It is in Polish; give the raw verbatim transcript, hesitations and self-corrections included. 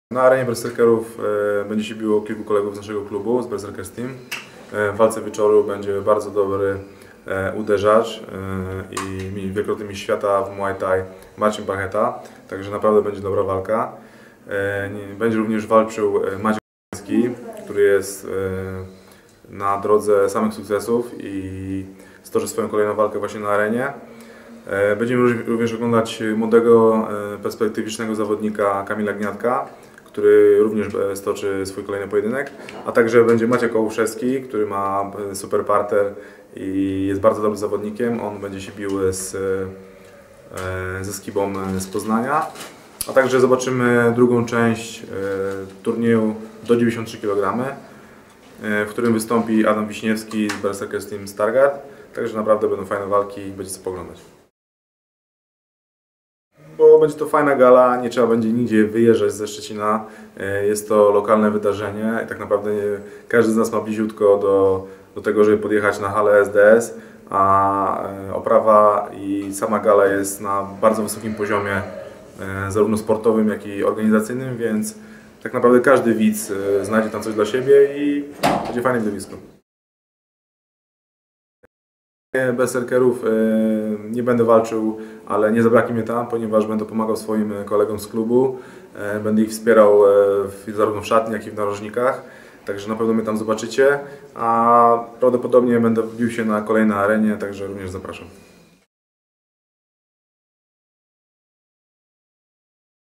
Na arenie berserkerów e, będzie się biło kilku kolegów z naszego klubu, z Berserkers Team. E, w walce wieczoru będzie bardzo dobry e, uderzacz e, i wielokrotny mistrz świata w Muay Thai Marcin Pacheta, także naprawdę będzie dobra walka. E, nie, będzie również walczył Maciej Kowalski, który jest e, na drodze samych sukcesów i stoczy swoją kolejną walkę właśnie na arenie. E, będziemy również oglądać młodego, e, perspektywicznego zawodnika Kamila Gniatka, który również stoczy swój kolejny pojedynek, a także będzie Maciek Kołuszewski, który ma super parter i jest bardzo dobrym zawodnikiem. On będzie się bił z, ze Skibą z Poznania, a także zobaczymy drugą część turnieju do dziewięćdziesiąt trzy kilogramy, w którym wystąpi Adam Wiśniewski z Berserkers Team Stargard, także naprawdę będą fajne walki i będzie co poglądać. Bo będzie to fajna gala, nie trzeba będzie nigdzie wyjeżdżać ze Szczecina. Jest to lokalne wydarzenie i tak naprawdę każdy z nas ma bliziutko do, do tego, żeby podjechać na halę S D S, a oprawa i sama gala jest na bardzo wysokim poziomie, zarówno sportowym, jak i organizacyjnym, więc tak naprawdę każdy widz znajdzie tam coś dla siebie i będzie fajne widowisko. Berserkerów nie będę walczył, ale nie zabraknie mnie tam, ponieważ będę pomagał swoim kolegom z klubu. Będę ich wspierał zarówno w szatni, jak i w narożnikach. Także na pewno mnie tam zobaczycie, a prawdopodobnie będę wbił się na kolejnej arenie, także również zapraszam.